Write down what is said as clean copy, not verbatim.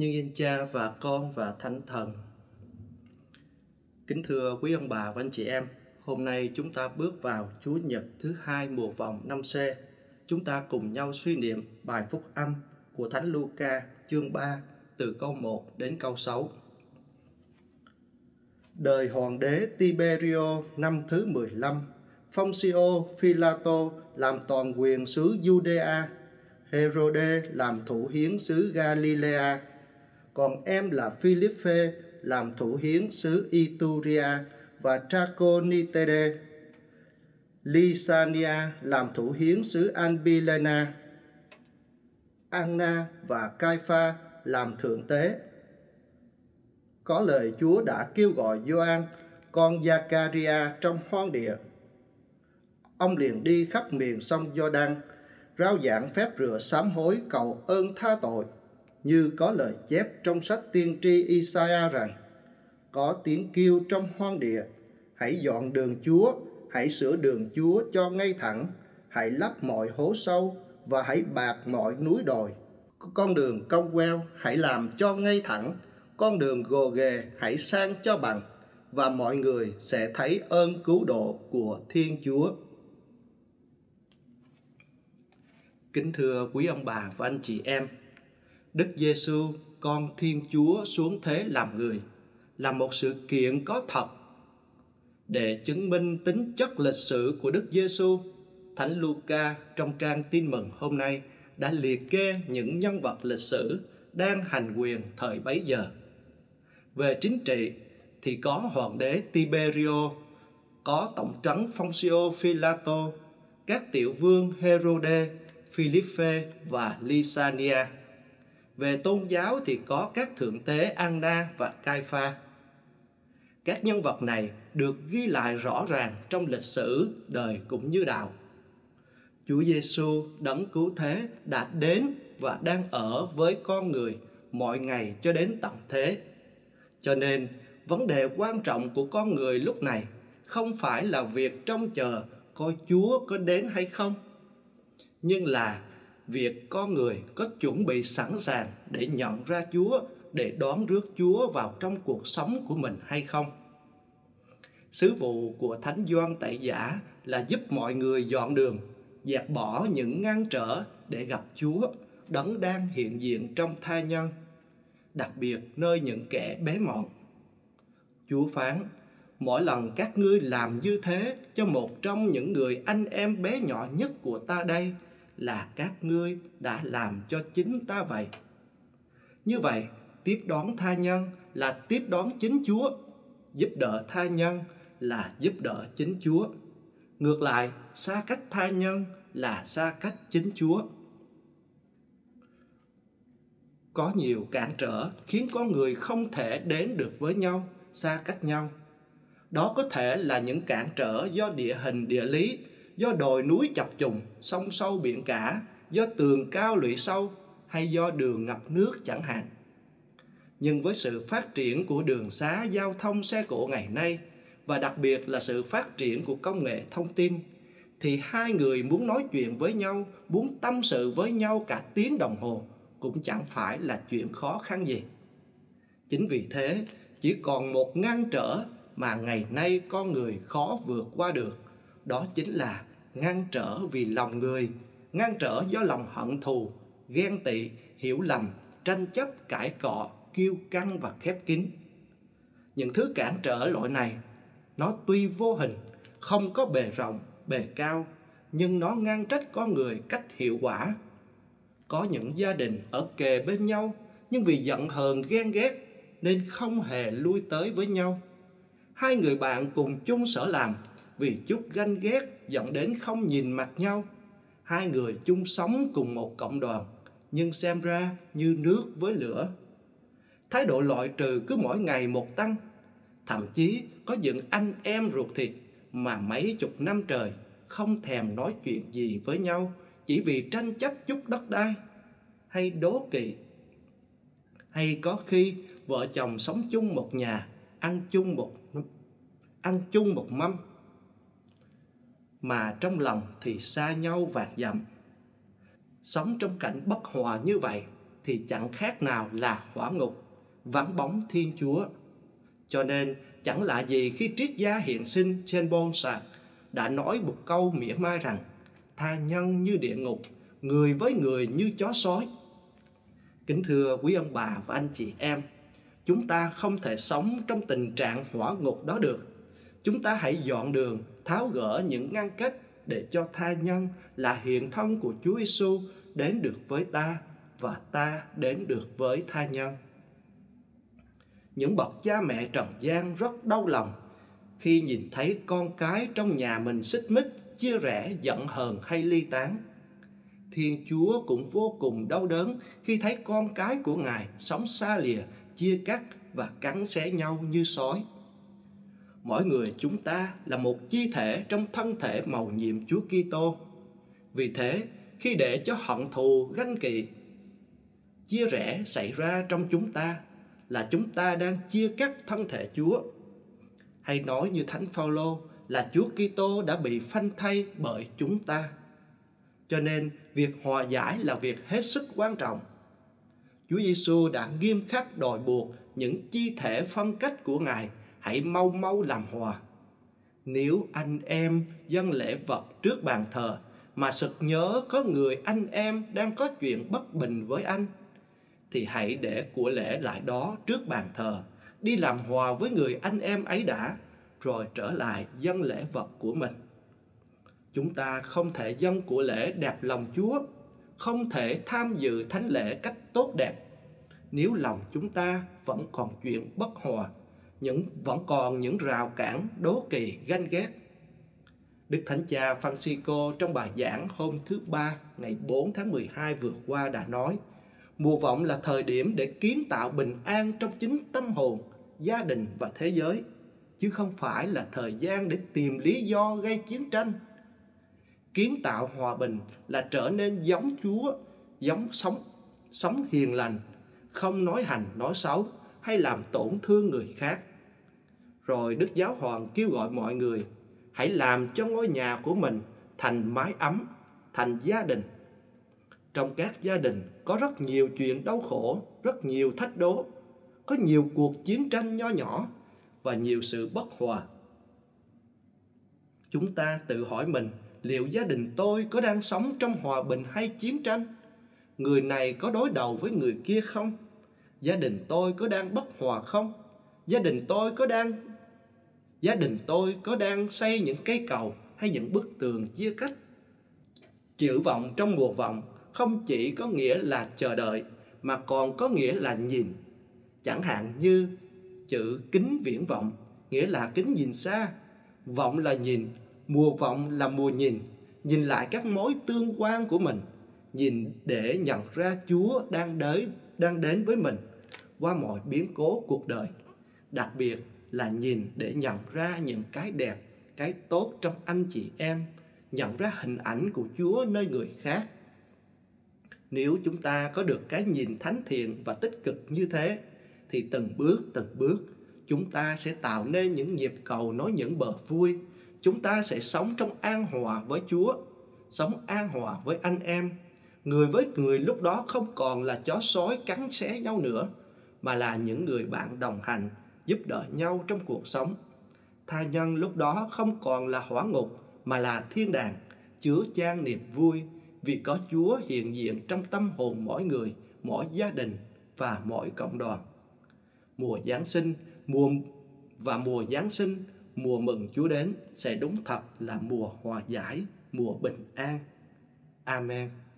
Nhân danh Cha và Con và Thánh Thần. Kính thưa quý ông bà và anh chị em, hôm nay chúng ta bước vào Chúa Nhật thứ hai mùa vọng năm C. Chúng ta cùng nhau suy niệm bài phúc âm của Thánh Luca chương 3 từ câu 1 đến câu 6. Đời hoàng đế Tiberio năm thứ 15, Poncio Pilato làm toàn quyền xứ Judea, Herode làm thủ hiến xứ Galilea, còn em là Philippe làm thủ hiến xứ Ituria và Traconitede. Lysania làm thủ hiến xứ Abilena. Anna và Caipha làm thượng tế. Có lời Chúa đã kêu gọi Gioan, con Giacaria trong hoang địa. Ông liền đi khắp miền sông Giođan, rao giảng phép rửa sám hối cầu ơn tha tội, như có lời chép trong sách tiên tri Isaiah rằng: có tiếng kêu trong hoang địa, hãy dọn đường Chúa, hãy sửa đường Chúa cho ngay thẳng, hãy lấp mọi hố sâu và hãy bạc mọi núi đồi. Con đường cong queo hãy làm cho ngay thẳng, con đường gồ ghề hãy sang cho bằng, và mọi người sẽ thấy ơn cứu độ của Thiên Chúa. Kính thưa quý ông bà và anh chị em, Đức Giêsu, con Thiên Chúa xuống thế làm người, là một sự kiện có thật. Để chứng minh tính chất lịch sử của Đức Giêsu, Thánh Luca trong trang Tin mừng hôm nay đã liệt kê những nhân vật lịch sử đang hành quyền thời bấy giờ. Về chính trị thì có hoàng đế Tiberio, có tổng trấn Poncio Pilato, các tiểu vương Herode, Philippe và Lysania. Về tôn giáo thì có các thượng tế Anna và Caipha. Các nhân vật này được ghi lại rõ ràng trong lịch sử đời cũng như đạo. Chúa Giêsu đấng cứu thế đã đến và đang ở với con người mọi ngày cho đến tận thế. Cho nên, vấn đề quan trọng của con người lúc này không phải là việc trông chờ coi Chúa có đến hay không, nhưng là việc con người có chuẩn bị sẵn sàng để nhận ra Chúa, để đón rước Chúa vào trong cuộc sống của mình hay không. Sứ vụ của Thánh Gioan Tẩy Giả là giúp mọi người dọn đường, dẹp bỏ những ngăn trở để gặp Chúa, đấng đang hiện diện trong tha nhân, đặc biệt nơi những kẻ bé mọn. Chúa phán: mỗi lần các ngươi làm như thế cho một trong những người anh em bé nhỏ nhất của ta đây, là các ngươi đã làm cho chính ta vậy. Như vậy, tiếp đón tha nhân là tiếp đón chính Chúa, giúp đỡ tha nhân là giúp đỡ chính Chúa. Ngược lại, xa cách tha nhân là xa cách chính Chúa. Có nhiều cản trở khiến con người không thể đến được với nhau, xa cách nhau. Đó có thể là những cản trở do địa hình địa lý, do đồi núi chập trùng, sông sâu biển cả, do tường cao lũy sâu, hay do đường ngập nước chẳng hạn. Nhưng với sự phát triển của đường xá giao thông xe cộ ngày nay, và đặc biệt là sự phát triển của công nghệ thông tin, thì hai người muốn nói chuyện với nhau, muốn tâm sự với nhau cả tiếng đồng hồ cũng chẳng phải là chuyện khó khăn gì. Chính vì thế, chỉ còn một ngăn trở mà ngày nay con người khó vượt qua được. Đó chính là ngăn trở vì lòng người, ngăn trở do lòng hận thù, ghen tị, hiểu lầm, tranh chấp, cãi cọ, kiêu căng và khép kín. Những thứ cản trở loại này, nó tuy vô hình, không có bề rộng, bề cao, nhưng nó ngăn trách con người cách hiệu quả. Có những gia đình ở kề bên nhau, nhưng vì giận hờn ghen ghét nên không hề lui tới với nhau. Hai người bạn cùng chung sở làm, vì chút ganh ghét dẫn đến không nhìn mặt nhau. Hai người chung sống cùng một cộng đoàn, nhưng xem ra như nước với lửa. Thái độ loại trừ cứ mỗi ngày một tăng. Thậm chí có những anh em ruột thịt mà mấy chục năm trời không thèm nói chuyện gì với nhau, chỉ vì tranh chấp chút đất đai hay đố kỵ. Hay có khi vợ chồng sống chung một nhà, ăn chung một mâm, mà trong lòng thì xa nhau vạn dặm. Sống trong cảnh bất hòa như vậy, thì chẳng khác nào là hỏa ngục, vắng bóng Thiên Chúa. Cho nên chẳng lạ gì khi triết gia hiện sinh Jean-Paul Sartre đã nói một câu mỉa mai rằng tha nhân như địa ngục, người với người như chó sói. Kính thưa quý ông bà và anh chị em, chúng ta không thể sống trong tình trạng hỏa ngục đó được. Chúng ta hãy dọn đường, tháo gỡ những ngăn cách để cho tha nhân là hiện thân của Chúa Giêsu đến được với ta và ta đến được với tha nhân. Những bậc cha mẹ trần gian rất đau lòng khi nhìn thấy con cái trong nhà mình xích mích, chia rẽ, giận hờn hay ly tán. Thiên Chúa cũng vô cùng đau đớn khi thấy con cái của Ngài sống xa lìa, chia cắt và cắn xé nhau như sói. Mỗi người chúng ta là một chi thể trong thân thể mầu nhiệm Chúa Kitô. Vì thế, khi để cho hận thù, ganh kỵ, chia rẽ xảy ra trong chúng ta, là chúng ta đang chia cắt thân thể Chúa. Hay nói như Thánh Phaolô là Chúa Kitô đã bị phanh thây bởi chúng ta. Cho nên, việc hòa giải là việc hết sức quan trọng. Chúa Giêsu đã nghiêm khắc đòi buộc những chi thể phân cách của Ngài hãy mau mau làm hòa. Nếu anh em dâng lễ vật trước bàn thờ mà sực nhớ có người anh em đang có chuyện bất bình với anh, thì hãy để của lễ lại đó trước bàn thờ, đi làm hòa với người anh em ấy đã, rồi trở lại dâng lễ vật của mình. Chúng ta không thể dâng của lễ đẹp lòng Chúa, không thể tham dự thánh lễ cách tốt đẹp, nếu lòng chúng ta vẫn còn chuyện bất hòa, vẫn còn những rào cản, đố kỵ, ganh ghét. Đức Thánh Cha Francisco trong bài giảng hôm thứ Ba ngày 4 tháng 12 vừa qua đã nói: mùa vọng là thời điểm để kiến tạo bình an trong chính tâm hồn, gia đình và thế giới, chứ không phải là thời gian để tìm lý do gây chiến tranh. Kiến tạo hòa bình là trở nên giống Chúa, giống sống hiền lành, không nói hành nói xấu hay làm tổn thương người khác. Rồi Đức Giáo Hoàng kêu gọi mọi người hãy làm cho ngôi nhà của mình thành mái ấm, thành gia đình. Trong các gia đình có rất nhiều chuyện đau khổ, rất nhiều thách đố, có nhiều cuộc chiến tranh nho nhỏ và nhiều sự bất hòa. Chúng ta tự hỏi mình, liệu gia đình tôi có đang sống trong hòa bình hay chiến tranh? Người này có đối đầu với người kia không? Gia đình tôi có đang bất hòa không? Gia đình tôi có đang xây những cây cầu hay những bức tường chia cách? Chữ vọng trong mùa vọng không chỉ có nghĩa là chờ đợi, mà còn có nghĩa là nhìn. Chẳng hạn như chữ kính viễn vọng, nghĩa là kính nhìn xa. Vọng là nhìn, mùa vọng là mùa nhìn lại các mối tương quan của mình, nhìn để nhận ra Chúa đang đến với mình qua mọi biến cố cuộc đời. Đặc biệt là nhìn để nhận ra những cái đẹp, cái tốt trong anh chị em, nhận ra hình ảnh của Chúa nơi người khác. Nếu chúng ta có được cái nhìn thánh thiện và tích cực như thế, thì từng bước chúng ta sẽ tạo nên những nhịp cầu nối những bờ vui. Chúng ta sẽ sống trong an hòa với Chúa, sống an hòa với anh em. Người với người lúc đó không còn là chó sói cắn xé nhau nữa, mà là những người bạn đồng hành, giúp đỡ nhau trong cuộc sống. Tha nhân lúc đó không còn là hỏa ngục, mà là thiên đàng, chứa chan niềm vui, vì có Chúa hiện diện trong tâm hồn mỗi người, mỗi gia đình và mỗi cộng đoàn. Mùa Giáng sinh, mùa mừng Chúa đến sẽ đúng thật là mùa hòa giải, mùa bình an. Amen.